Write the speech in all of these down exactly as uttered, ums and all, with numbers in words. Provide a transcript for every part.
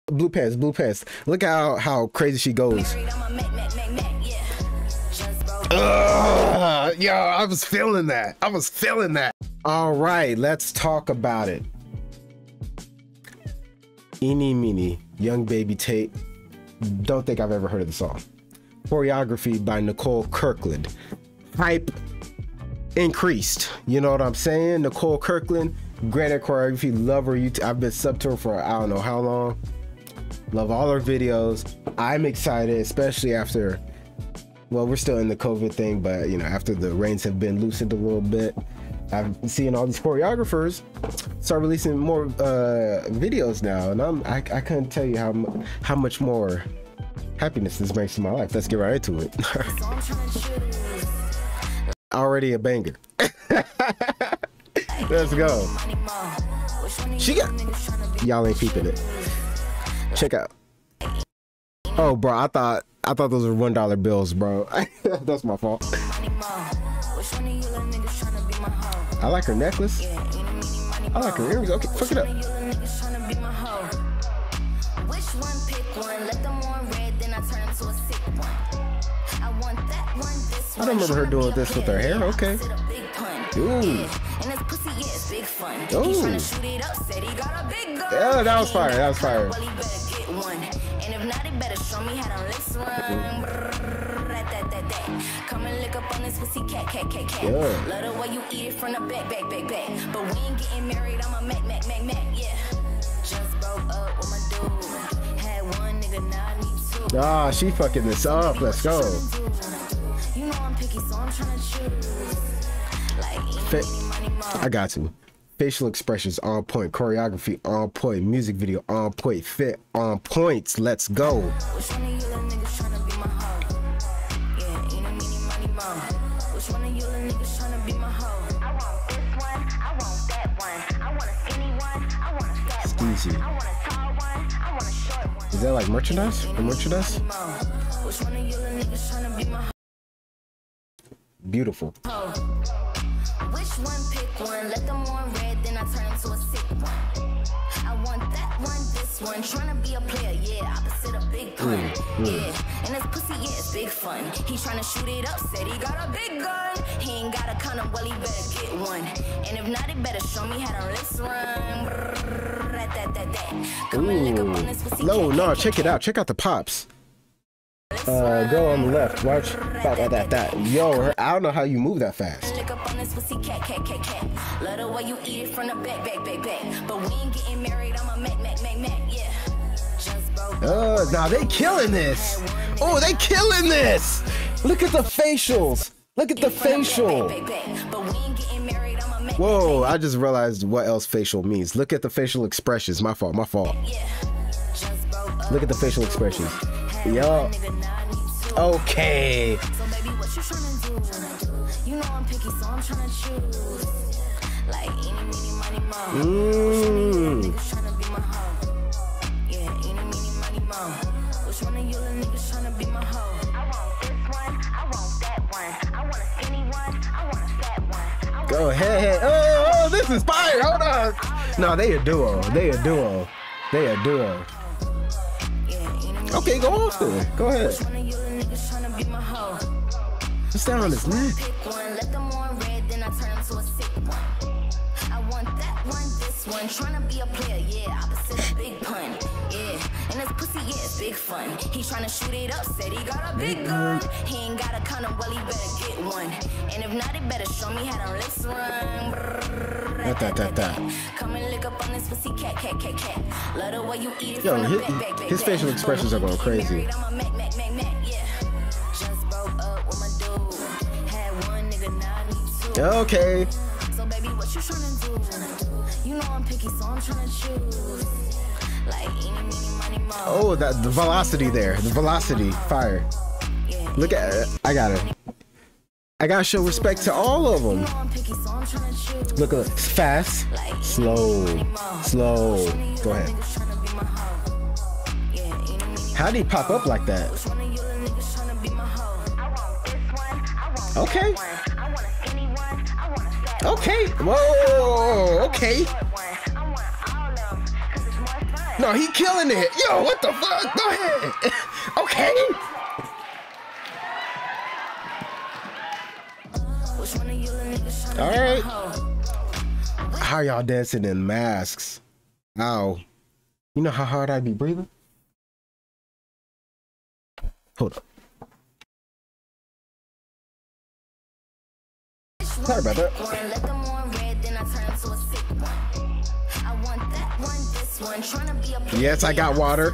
blue pants, blue pants. Look how how crazy she goes. Uh, yo, I was feeling that. I was feeling that. All right, let's talk about it. Eeny Meeny, Young Baby Tate. Don't think I've ever heard of the song. Choreography by Nicole Kirkland. Hype increased. You know what I'm saying? Nicole Kirkland, great at choreography. Love her YouTube. I've been sub to her for I don't know how long. Love all her videos. I'm excited, especially after, well, we're still in the COVID thing, but you know, after the reins have been loosened a little bit, I've seen all these choreographers start releasing more uh, videos now, and I'm I, I couldn't tell you how how much more happiness this brings to my life. Let's get right into it. Already a banger. Let's go. She got, y'all ain't peeping it. Check out. Oh, bro, I thought I thought those were one dollar bills, bro. That's my fault. I like her necklace. I like her earrings. Okay, fuck it up. I don't remember her doing this with her hair. Okay. Ooh. Ooh. Yeah, that was fire. That was fire. Come and lick up on this pussy cat, cat, cat, cat. Yeah. Love the way you eat it from the back, back, back, back. But we ain't getting married, I'm a Mac, Mac, Mac, Mac, yeah. Just broke up with my dude. Had one nigga, now I need two. Ah, she fucking this up. Let's go. You know I'm picky, so I'm trying to choose. Like, Fa I got to. Facial expressions on point, choreography on point, music video on point, fit on points. Let's go. Which one of you little niggas trying to be my hoe? Yeah, eeny, meeny, money, mo. Which one of you little niggas trying to be my hoe? I want this one, I want that one. I want a skinny one, I want a fat one. Skeezy. I want a tall one, I want a short one. Is that like merchandise? Or merchandise? Which one of you little niggas trying to be my hoe? Beautiful. Which one, pick one, let them on red, then I turn into a sick one. I want that one, this one, trying to be a player, yeah, opposite a big pun, mm, mm. Yeah, and this pussy, yeah, it's big fun. He trying to shoot it up, said he got a big gun. He ain't got a condom, well, he better get one. And if not, he better show me how to wrist run. Brrr, that, that, that, that. Come and lick up on this pussy. No, no, check it out, check out the pops. Uh, go on the left. Watch that, that, that, that. Yo, her, I don't know how you move that fast. Uh, now they killing this. Oh, they killing this. Look at the facials. Look at the facial. Whoa, I just realized what else facial means. Look at the facial expressions. My fault, my fault. Look at the facial expressions. Yo. Okay. So baby, what you trying to do? You know I'm picky, so I'm trying to choose. Like eeny, meeny, money, mo. Mmm. Trying to be my hoe. Yeah, eeny, meeny, money, mo. Which one of you little niggas trying to be my hoe? I want this one, I want that one. I want a skinny one, I want a fat one. Go ahead. Oh, oh, this is fire. Hold on. No, they a duo. They a duo. They a duo. Okay, go off then. Go ahead. Just down on his neck. I want that one, this one, trying to be a player, yeah, opposite a big pun, yeah. And this pussy, yeah, it's big fun. He trying to shoot it up, said he got a big gun. He ain't got a condom, well, he better get one. And if not, he better show me how to wrist run. That, that, that, that. Come and lick up on this pussy cat, cat, cat, cat. Love the way you eat it. Yo, his, his facial expressions are going crazy. Okay. So baby, what you trying to do? You know I'm picky, so I'm trying to choose. Like eeny, meeny, money, mo. Oh, that the velocity there. The velocity, fire. Look at it. I got it. I gotta show respect to all of them. Look, look, fast, slow, slow. Go ahead. How did he pop up like that? Okay. Okay. Whoa. Okay. No, he killing it. Yo, what the fuck? Go ahead. Okay. All right. How y'all dancing in masks? Ow. You know how hard I'd be breathing? Hold up. Sorry about that. Yes, I got water.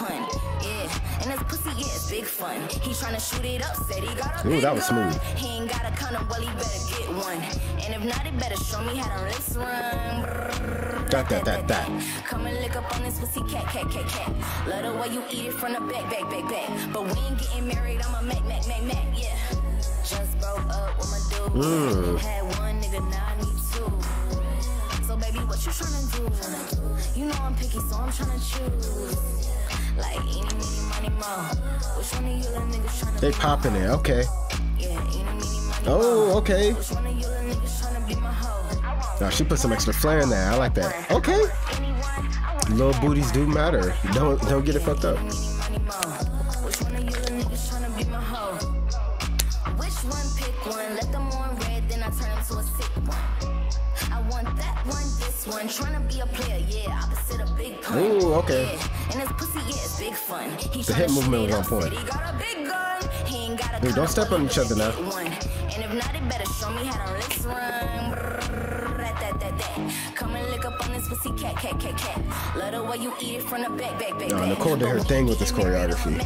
Big fun. He's trying to shoot it up, said he got a Ooh, that was smooth. He ain't got a condom, well, he better get one. And if not, he better show me how to wrist run. That, that, that, that. Come and lick up on this pussy cat, cat, cat, cat. Love the way you eat it from the back, back, back, back. But we ain't getting married, I'm a Mac, Mac, Mac, Mac, yeah. Just broke up with my dude. Mm. Had one nigga, now I need two. So baby, what you trying to do? You know I'm picky, so I'm trying to choose. Like eeny, meeny, money, mo. Which one of you little niggas trying to They popping it, okay. Yeah, eeny, meeny, money, oh, okay. Which one of you little niggas trying to be my hoe? Now she put some extra flair in there. I like that. Okay. Little booties do matter. Don't don't get it fucked up. Which one of you little niggas trying to be my hoe? Which one pick one? Let them on red, then I turn them to a sick one. I want that one, this one. Trying to be a player, yeah. Opposite a big pun. Ooh, okay. Yeah. And his pussy, yeah, it's big fun. He the hip movement was on point. He got a big gun. He ain't got a Dude, don't step on each other now. And if not, it better show me how to wrist run. That, that, that. Come and lick up on this pussy cat, cat, cat, cat. Love the way you eat it from the back, back, back. No, Nicole did her thing with this choreography.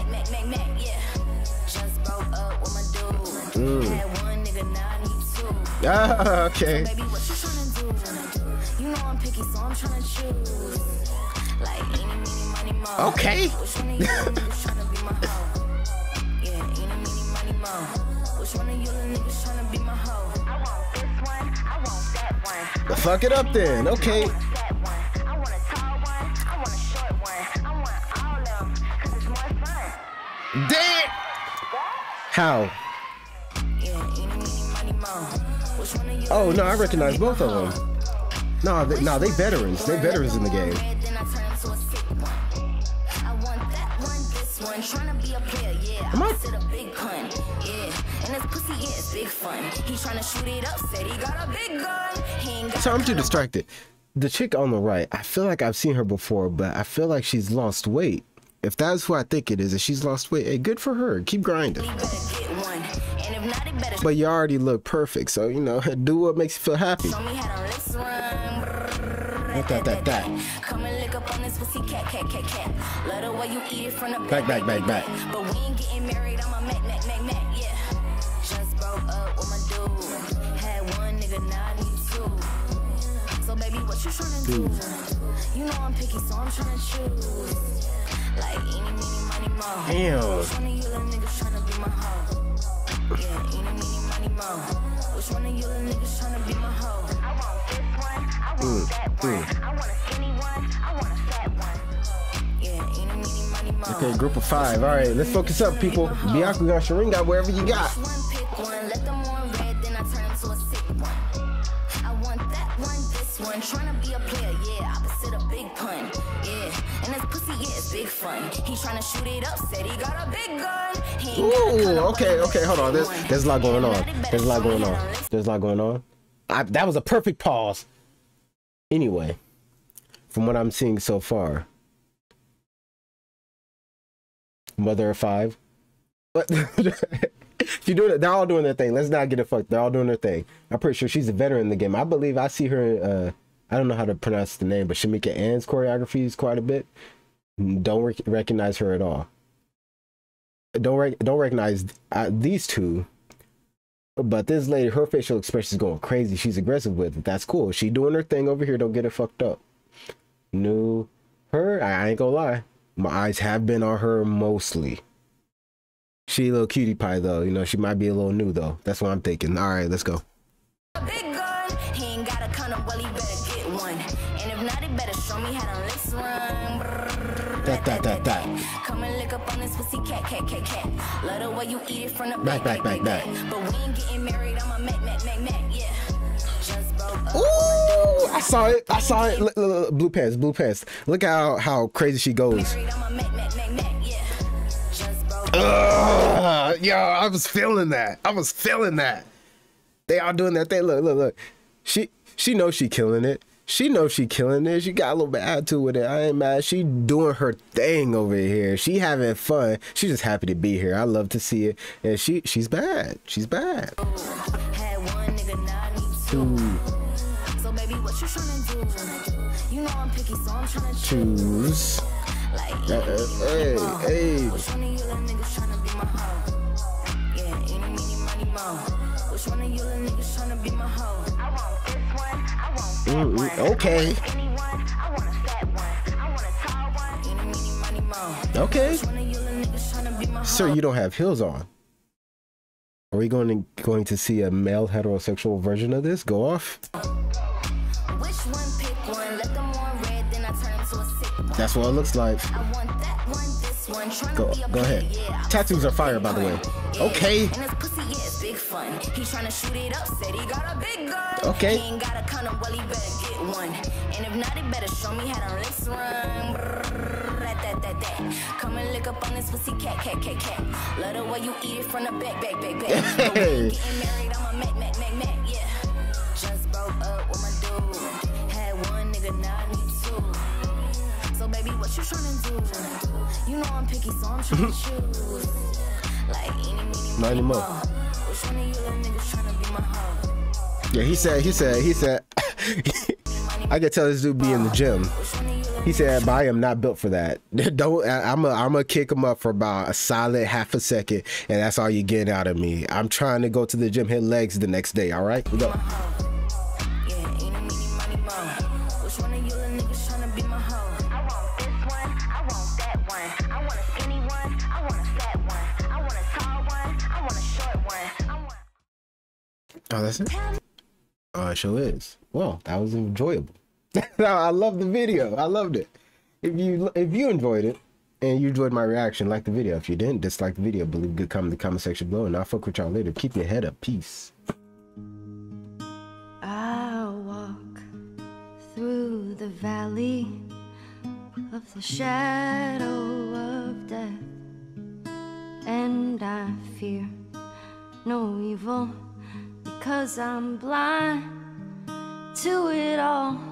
Just broke up with my dude. Had one nigga, now I need two. Ah, okay. So baby, what you trying to do? You know I'm picky, so I'm trying to choose. Like eeny, meeny, money, mo. Okay. Which one of you little niggas trying to be my hoe? Yeah, eeny, meeny, money, mo. Which one of you little niggas trying to be my hoe? I want this one, I want that one. Well, fuck it up then, okay. I want a tall one, I want a short one. I want all of them, cause it's more fun. Damn! How? Yeah, eeny, meeny, money, mo. Which one of you Oh, no, I recognize both of them. No, they, no, they veterans. They veterans in the game. Am I? So I'm too distracted. The chick on the right, I feel like I've seen her before, but I feel like she's lost weight. If that's who I think it is, if she's lost weight, hey, good for her. Keep grinding. But you already look perfect, so, you know, do what makes you feel happy. That, that, that. Come and lick up on this pussy cat, cat, cat, cat. Love the way you eat it from the back, back, back, back. But we ain't getting married, I'm a Mac, Mac, Mac, Mac, yeah. Just broke up with my dude. Had one nigga, now I need two. So baby, what you trying to do? You know I'm picky, so I'm trying to choose. Like eeny, meeny, money, mo. Damn. Which one of you little niggas trying to be my hoe? Yeah, eeny, meeny, money, mo. Which one of you little niggas trying to be my hoe? I want this one, I want mm, that one. Mm. I want a skinny one, I want a fat one. Yeah, eeny, meeny, money, mo. Okay, group of five. All right, let's focus up, people. Bianca got Shireen got wherever you got. Which one pick one? Let them on red, then I turn them to a sick one. I want that one, this one. Trying to be a player, yeah. Opposite a big pun, yeah. And his pussy, yeah, it's big fun. He's trying to shoot it up, said he got a big gun. Ooh, okay, okay, hold on. There's, there's a lot going on. There's a lot going on. There's a lot going on. I, that was a perfect pause. Anyway, from what I'm seeing so far, mother of five. But you doing it? They're all doing their thing. Let's not get it fucked. They're all doing their thing. I'm pretty sure she's a veteran in the game. I believe I see her. Uh, I don't know how to pronounce the name, but Shamika Ann's choreography is quite a bit. Don't rec recognize her at all. Don't rec don't recognize uh, these two. But this lady, her facial expression is going crazy. She's aggressive with it. That's cool. She doing her thing over here. Don't get it fucked up. No, her. I ain't gonna lie. My eyes have been on her mostly. She a little cutie pie though. You know, she might be a little new though. That's what I'm thinking. All right, let's go. Big gun. He ain't got a condom, well, he better get one. And if not, he better show me how to wrist run. that, that, that, that. Come and lick up on this pussy cat, cat, cat, cat. Love the way you eat it from the back, back, back, back. But we ain't getting married, I'm a Mac, Mac, Mac, Mac, yeah. Just broke up. Ooh, I saw it, I saw it. Look, look, look, blue pants, blue pants. Look how how crazy she goes. Uh, yo, I was feeling that. I was feeling that. They all doing that thing. Look, look, look. She she knows she killing it. She knows she killing it. She got a little bit of attitude with it. I ain't mad. She doing her thing over here. She having fun. She's just happy to be here. I love to see it. And she she's bad. She's bad. Ooh. So baby, what you trying to do? You know I'm picky, so I'm trying to choose. Like, uh, uh, hey, hey. Which one of you little niggas trying to be my hoe? Yeah, any, meeny, money, mo. Which one of you little niggas trying to be my hoe? I want this one, I want that mm, one. Okay. I want anyone, I want a fat one. I want a tall one. Any, meeny, money, mo. Okay. Which one of you little niggas trying to be my hoe? Sir, you don't have heels on. Are we going to going to see a male heterosexual version of this? Go off. Which one, pick one, let them one red, then I turn to a sick one. That's what it looks like. I want that one, this one. Go, go ahead. Yeah, tattoos are fire, by the way. Yeah. Okay. And his pussy, yeah, it's big fun. He trying to shoot it up, said he got a big gun. Okay. He ain't got a condom, well, he better get one. And if not, he better show me how to lips run. Brrr, that, that, that, that. Come and lick up on this pussy cat, cat, cat, cat. Love the way you eat it from the back, back, back, back. Hey. Getting married, I'm a Mac, Mac, Mac, Mac, yeah. Just broke up with my dude. Had one nigga, now I need two. So baby, what you tryna do? You know I'm picky, so I'm trying to choose. Like any, meeny, money, mo. Which one of you little niggas tryna be my hoe? Yeah, he said, he said, he said. I could tell this dude be in the gym. He said, but I am not built for that. Don't. I'm a, I'm gonna kick him up for about a solid half a second, and that's all you get out of me. I'm trying to go to the gym, hit legs the next day. All right, we go. Oh, that's it? Oh, it sure is. Well, that was enjoyable. I love the video. I loved it. If you if you enjoyed it and you enjoyed my reaction, like the video. If you didn't, dislike the video. Believe good, comment in the comment section below, and I'll fuck with y'all later. Keep your head up. Peace. I'll walk through the valley of the shadow of death, and I fear no evil, because I'm blind to it all.